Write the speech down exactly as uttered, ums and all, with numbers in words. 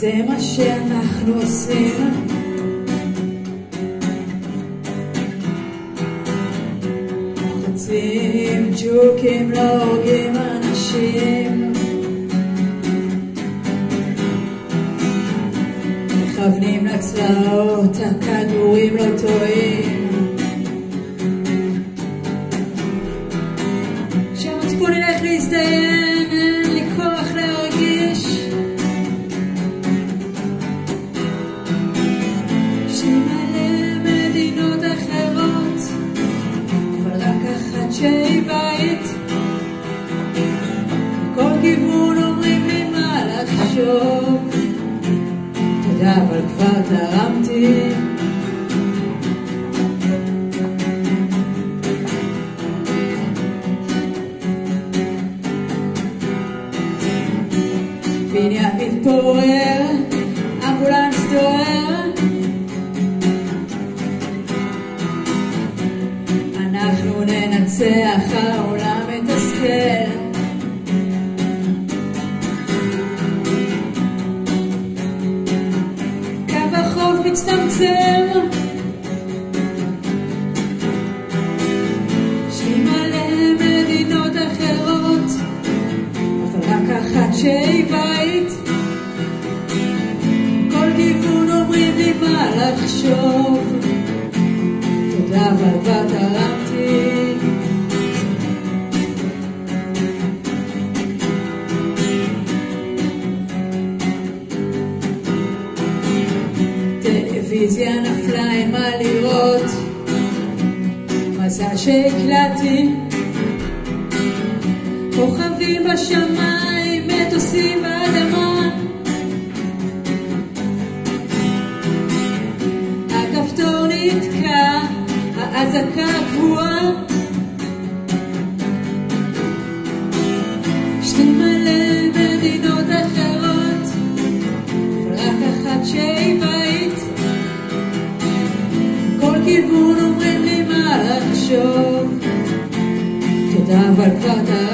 זה מה שאנחנו עושים. חוצים ג'וקים, לא הורגים אנשים, מכוונים לצלעות, הכדורים לא טועים. שהמצפון ילך להזדיין, אין לי כוח להרגיש שמלא מדינות אחרות, אבל רק אחת שהיא בית. מכל כיוון אומרים לי מה לחשוב, תודה אבל כבר תרמתי. בניין מתפורר, אמבולנס דוהר, אנחנו ננצח, העולם מתסכל. קו החוף מצטמצם, שהיא מלא מדינות אחרות, אבל רק אחת שהיא בית. כל כיוון אומרים לי מה לחשוב, תודה אבל כבר תרמתי. טלוויזיה נפלה, אין מה לראות, מזל שהקלטתי. כוכבים בשמיים, מטוסים באדמה, הכפתור נתקע, האזעקה קבועה. שתי מלא מדינות אחרות, אבל רק אחת שהיא בית. כל כיוון אומרים לי מה לחשוב, תודה אבל כבר תרמתי.